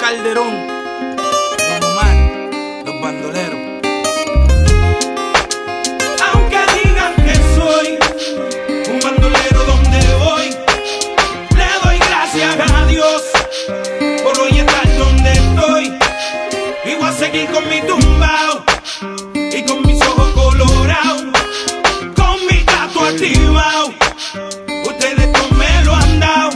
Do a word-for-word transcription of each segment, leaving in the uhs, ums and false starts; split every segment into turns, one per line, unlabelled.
Calderón, Don Omar, los bandoleros.
Aunque digan que soy un bandolero donde voy, le doy gracias a Dios por hoy estar donde estoy. Y voy a seguir con mi tumbao y con mis ojos colorados, con mi gato activado. Ustedes no me lo han dado.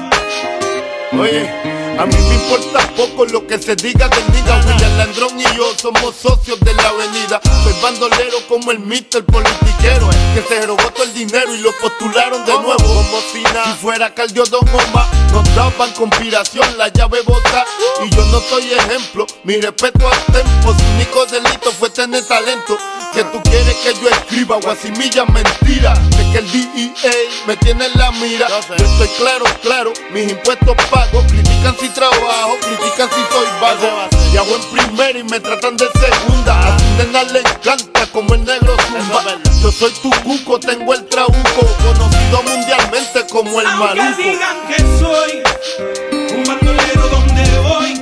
Oye, a mí me importa poco lo que se diga del nigga. William Landrón y yo somos socios de la avenida. Soy bandolero como el mister politiquero, que se robó todo el dinero y lo postularon de nuevo. Como si nada, si fuera Caldio Don Omar, nos daban conspiración, la llave bota. Y yo no soy ejemplo, mi respeto al tempo. Su único delito fue tener talento. Que tú quieres que yo escriba guasimilla mentira, de que el D E A me tiene en la mira. Yo estoy claro, claro, mis impuestos pago. Critican si trabajo, critican si soy vago. Viajo en primera y me tratan de segunda. A su nena le encanta como el negro zumba. Yo soy tu cuco, tengo el trabuco, conocido mundialmente como el
Aunque
maluco.
digan que soy un bandolero donde voy,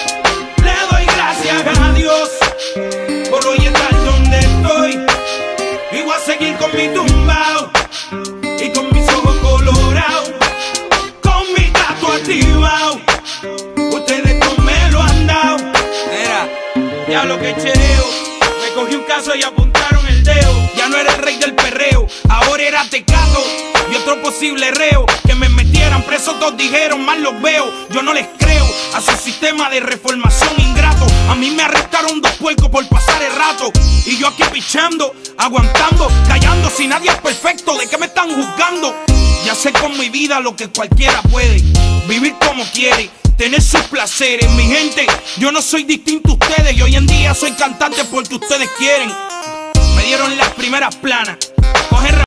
le doy gracias a Dios por hoy estar donde estoy. Y voy a seguir con mi tumbao y con mis ojos colorados, con mi gato activado. Ustedes no me lo han dado.
Era, ya lo que chereo, me cogí un caso y apuntaron el dedo. Ya no era el rey del perreo, ahora era Tecato y otro posible reo. Que me metieran preso, todos dijeron, mal los veo. Yo no les creo a su sistema de reformación ingrato. A mí me arrestaron dos puercos por pasar el rato, y yo aquí pichando, aguantando, callando. Si nadie es perfecto, ¿de qué me están juzgando? Ya sé con mi vida lo que cualquiera puede, vivir como quiere, tener sus placeres. Mi gente, yo no soy distinto a ustedes, y hoy en día soy cantante porque ustedes quieren. Me dieron las primeras planas, coger